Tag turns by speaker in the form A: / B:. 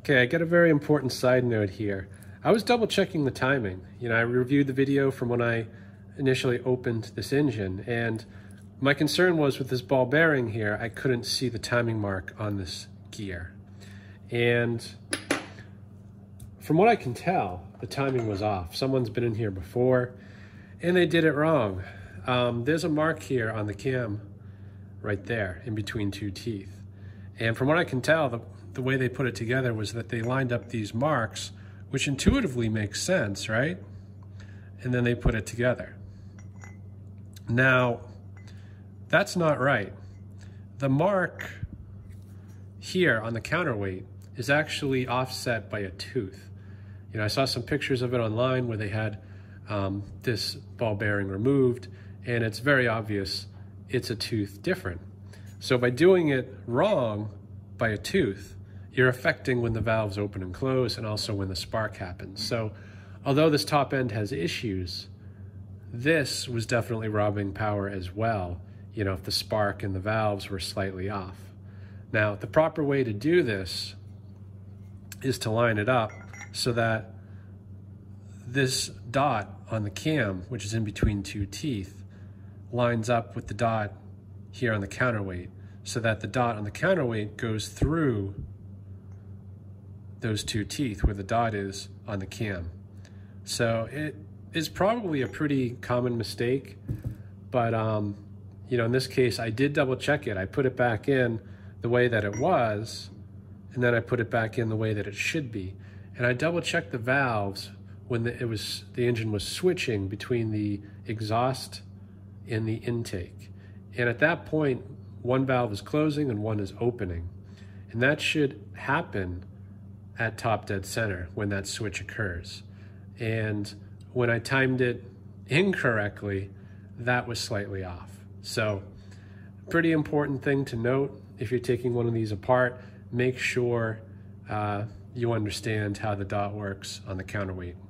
A: Okay, I got a very important side note here. I was double checking the timing. I reviewed the video from when I initially opened this engine, and my concern was with this ball bearing here, I couldn't see the timing mark on this gear. And from what I can tell, the timing was off. Someone's been in here before, and they did it wrong. There's a mark here on the cam right there in between two teeth. And from what I can tell, the way they put it together was that they lined up these marks, which intuitively makes sense, right? And then they put it together. Now, that's not right. The mark here on the counterweight is actually offset by a tooth. I saw some pictures of it online where they had this ball bearing removed, and it's very obvious it's a tooth different. So by doing it wrong by a tooth, you're affecting when the valves open and close and also when the spark happens. So although this top end has issues, this was definitely robbing power as well, if the spark and the valves were slightly off. Now, the proper way to do this is to line it up so that this dot on the cam, which is in between two teeth, lines up with the dot here on the counterweight, so that the dot on the counterweight goes through those two teeth where the dot is on the cam. So it is probably a pretty common mistake, but in this case, I did double check it. I put it back in the way that it was, and then I put it back in the way that it should be. And I double checked the valves when the engine was switching between the exhaust and the intake. And at that point, one valve is closing and one is opening. And that should happen at top dead center when that switch occurs. And when I timed it incorrectly, that was slightly off. So, pretty important thing to note if you're taking one of these apart, make sure you understand how the dot works on the counterweight.